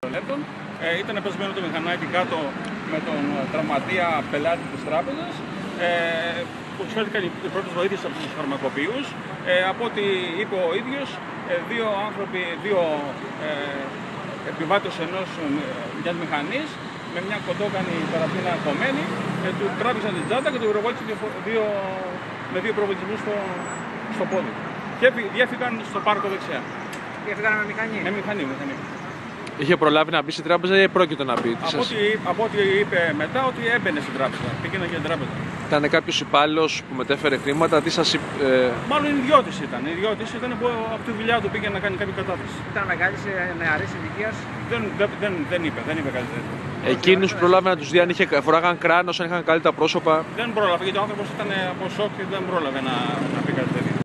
Ήταν πεσμένο το μηχανάκι κάτω με τον τραυματία πελάτη της τράπεζας, που προσφέρθηκαν οι πρώτες βοήθειες από τους φαρμακοποιούς. Από ό,τι είπε ο ίδιος, δύο επιβάτες μιας μηχανής με μια κοντόκανη παραπίνα κομμένη, του τράβηξαν την τσάντα και του πυροβόλησαν με δύο προβολισμούς στο πόδι. Και διέφυγαν στο πάρκο δεξιά. Διέφυγαν με μηχανή. Με μηχανή. Είχε προλάβει να μπει στην τράπεζα ή πρόκειται να μπει? Από ό,τι είπε μετά, ότι έμπαινε στην τράπεζα. Πήγαινε για την τράπεζα. Ήταν κάποιος υπάλληλος που μετέφερε χρήματα? Τι σας είπε? Μάλλον ιδιώτης ήταν. Που από τη δουλειά του πήγε να κάνει κάποια κατάθεση. Ήταν μεγάλης νεαρής ηλικίας? Δεν είπε κάτι τέτοιο. Εκείνους προλάβει να τους δει αν φοράγαν κράνος, αν είχαν καλή τα πρόσωπα? Δεν πρόλαβε, γιατί ο άνθρωπος ήταν από σοκ και δεν πρόλαβε να πει κάτι τέτοιο.